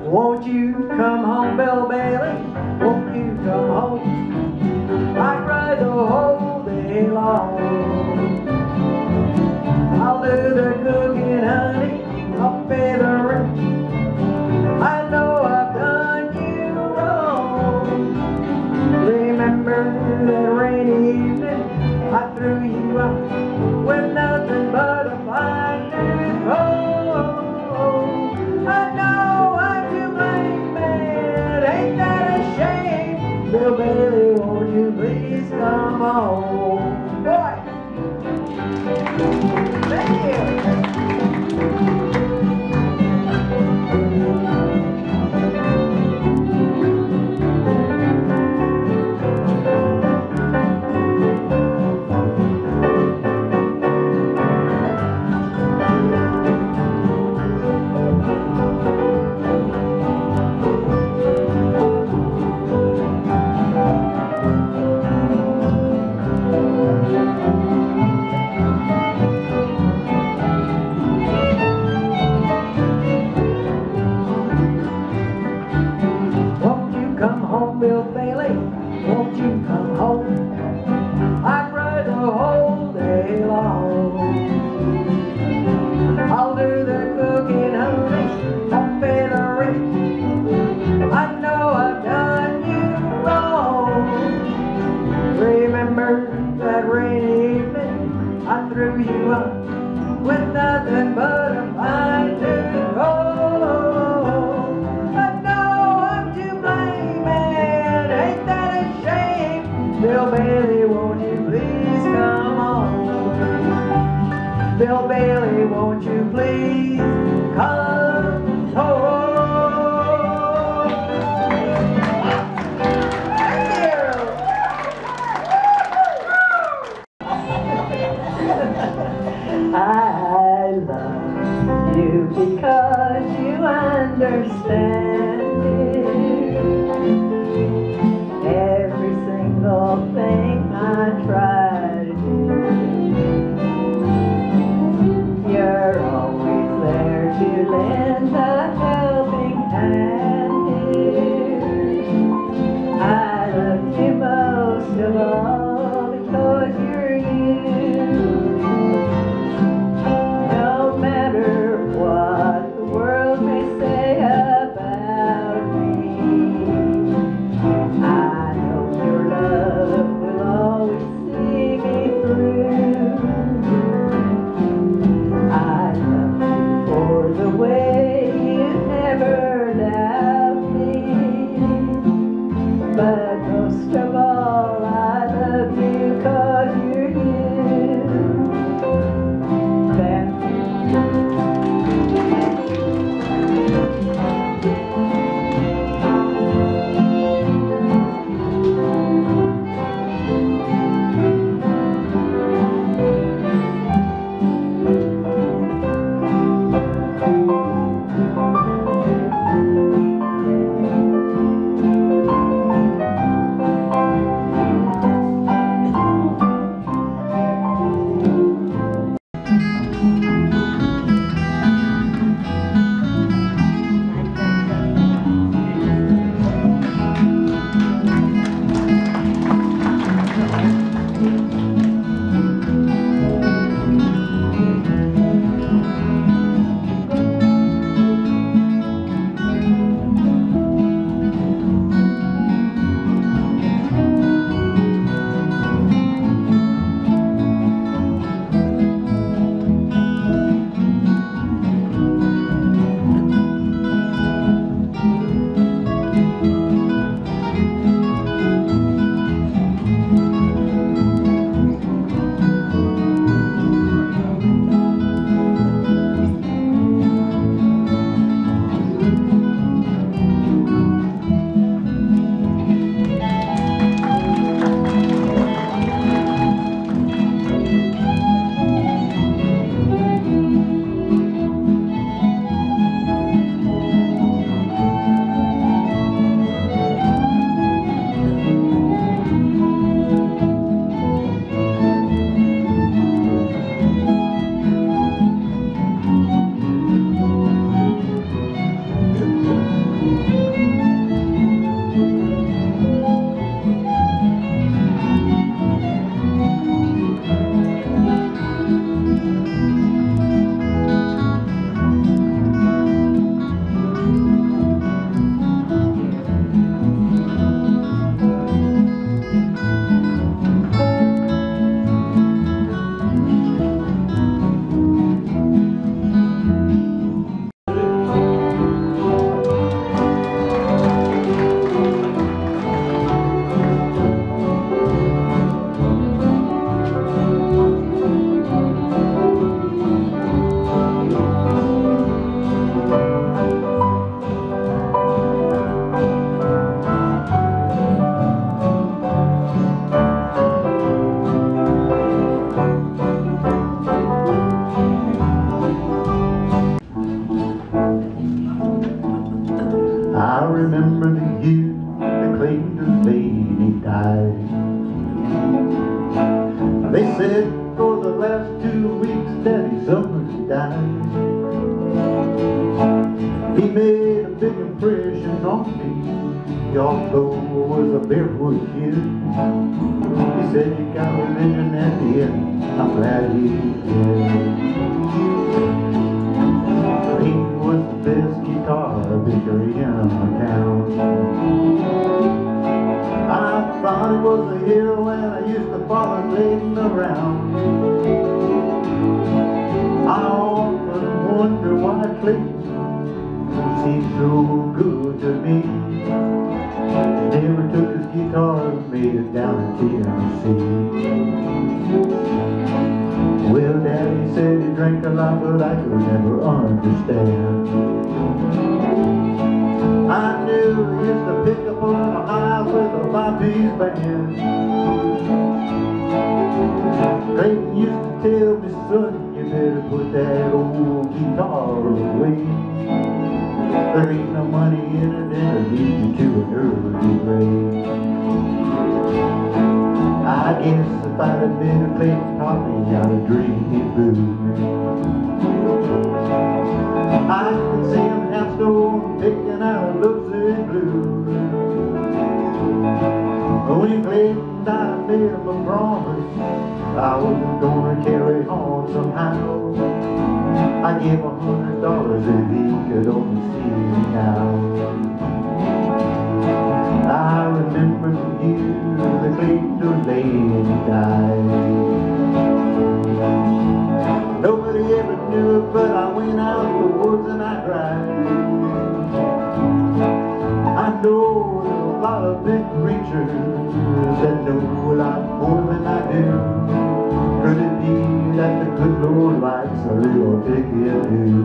Won't you come home, Bill Bailey? Won't you come home? I cry the whole day long. I'll do the cooking, honey, I'll pay the rent. I know I've done you wrong. Remember that rainy evening I threw you out with nothing but a fine tooth comb. I know I'm to blame, man, ain't that a shame? Bill Bailey, won't you please come home? Boy! Thank you! Come home, Bill Bailey, won't you come home? I cried the whole day long. I'll do the cooking, honey, I'll pay the rent. I know I've done you wrong. Remember that rainy evening I threw you out with nothing but a fine tooth comb. Bill Bailey, won't you please come home? Bill Bailey, won't you please come home? Thank you! I love you because you understand it. Every single thing I try to do, you're always there to lend a helping hand here. I love you most of all because you're you. No matter what the world may say about me, I know your love will always see me through. I love you for the way you never doubt me, but most of all I love you 'cause you're you. Thank you. died. He made a big impression on me, although I was a barefoot kid. He said you got religion at the end, I'm glad he did. He was the best guitar picker in our town. I thought he was a hero when I used to follow him leading around. I often wonder why Clayton seemed so good to me. He never took his guitar and made it down to Tennessee. Well, Daddy said he drank a lot, but I could never understand. I knew he used to pick up on a high with a five-piece band. Clayton used to tell me, son, you better put that old guitar away. There ain't no money in it, and it'll lead you to an early grave. I guess if I'd have been a Clayton taught me how to drink booze. I could see him half stone picking out looks and blues. When Clayton died, I made him a promise I wasn't gonna carry on somehow. I gave $100 if he could only see me now. I remember the year the Clayton lady died. Nobody ever knew it, but I went out in the woods and I cried. I know there's a lot of big preachers that know a lot more than I do. Could it be that the good Lord likes a little picking?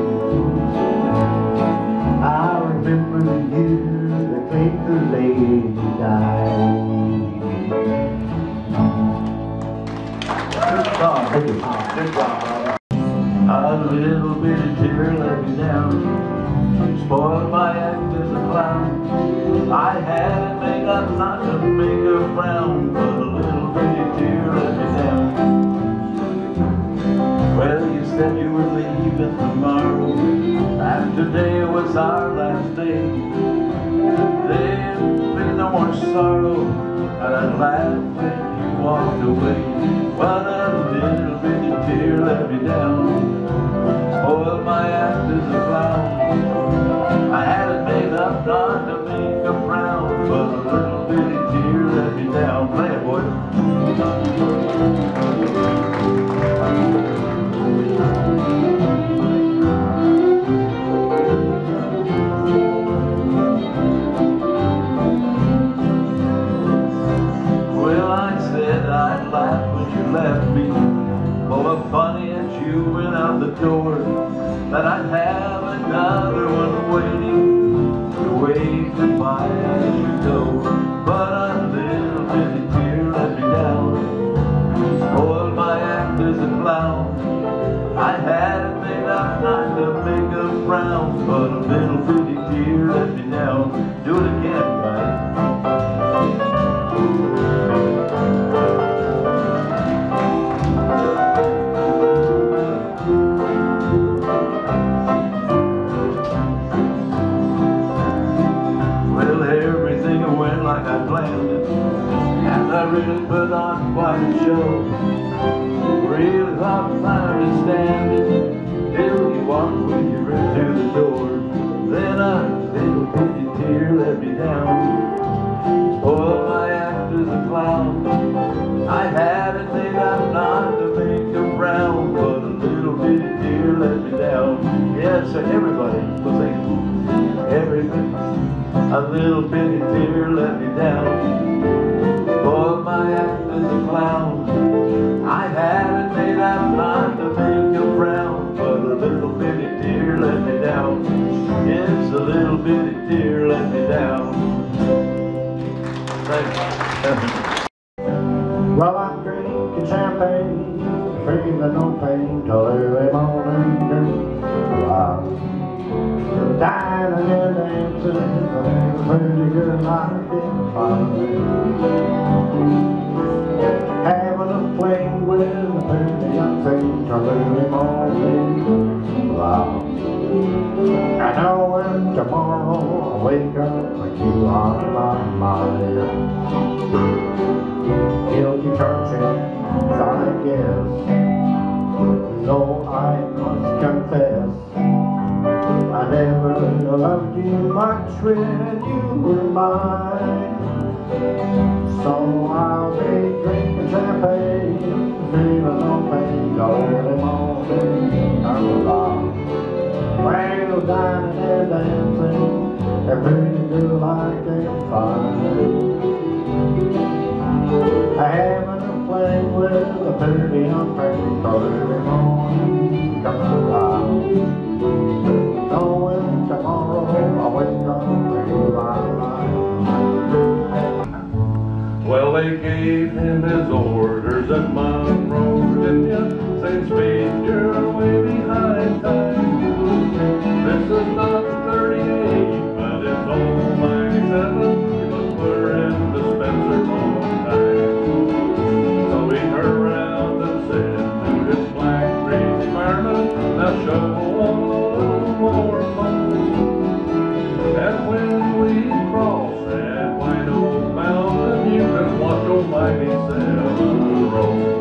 I remember the year the Clayton lady died. Good job, thank you. Good job. A little bitty tear let me down, spoiled my act as a clown. I had it made up not to make her frown, but a little bitty tear let me down. Well, you said you were leaving tomorrow, and today was our last day. There'd be no more sorrow, and I'd laugh when you walked away. Well, that little bitty tear let me down, spoiled my act as a clown. I had it made up not to make a frown, but a little bitty tear let me down. Play it, boys. Well, I said I'd laugh when you left me, oh, funny as you went out the door, that I'd have another one waiting to wave goodbye as you go. But a little bitty tear let me down, spoiled my act as a clown. I had it made up not to make a frown, but a little bitty tear let me down. Do it again, guys. Like I planned it, and I really put on quite a show. Really thought I understand it, till you walked with your friend to the door. Then a little bitty tear let me down, spoiled my act as a clown. I had it made up not to make a frown, but a little bitty tear let me down. Yes, so everybody was singing. Everything. A little bitty tear let me down, spoiled my act as a clown. I had it made up not to make a frown, but a little bitty tear let me down. Yes, a little bitty tear let me down. Thanks. Well, I'm drinking champagne, feeling no pain till early morning. Dining and dancing, a pretty good life in fun. Having a fling with a pretty young thing. early morning love. I know when tomorrow I wake up with you on my mind. Guilty conscience, I guess. No, I must confess, I never loved you much when you were mine. So I'll be drinking champagne, feeling no pain till early morning. I'm alive. Well, dining and dancing, a pretty girl I can find. Having a play with a pretty young thing till early morning. Come alive. Knowing tomorrow I'll wake up and you are mine. Well, they gave him his orders at Monroe, Virginia, saying speed your way behind time. This is not 38, but it's old 97. He was wearing dispensers all the time. So he turned around and said to his black crazy fireman, now show a little more fun. And when we cross that white old mountain, you can watch old 97 roll.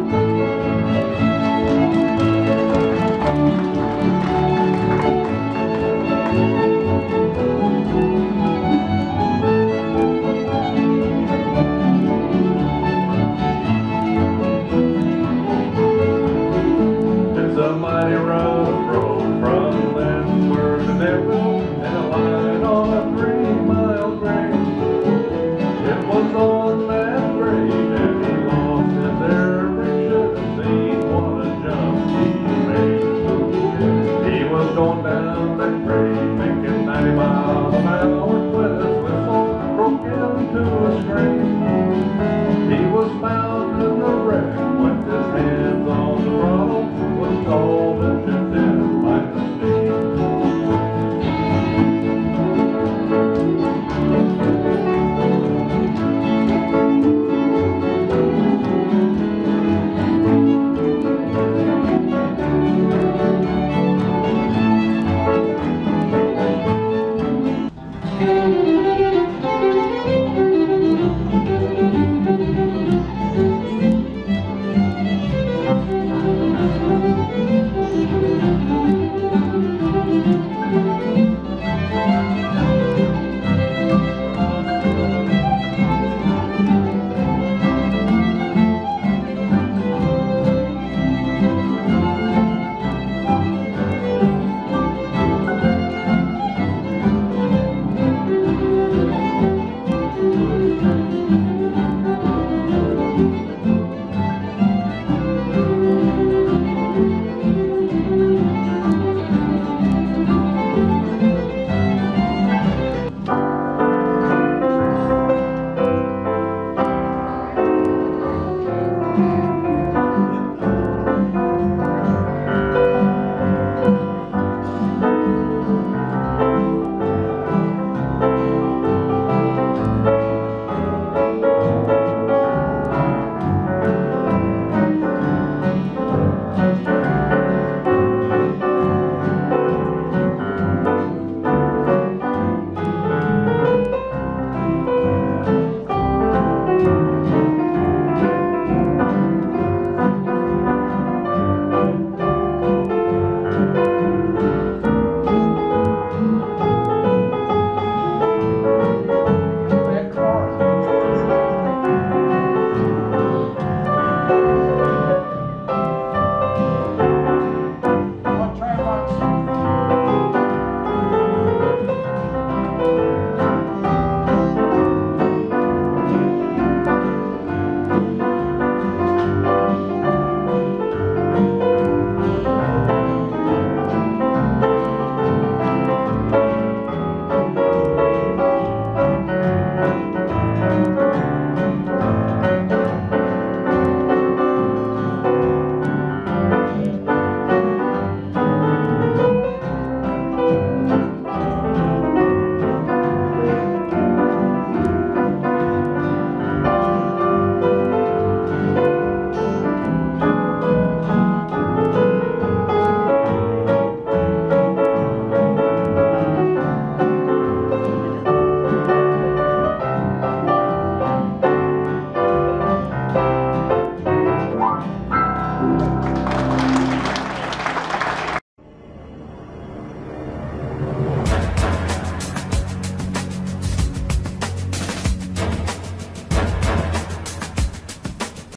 It's a mighty rough road from Lynchburg to Denville, and a line on a 3-mile grade. It was on that grade that he lost his air picture and seen what a jump he made. He was going down that grade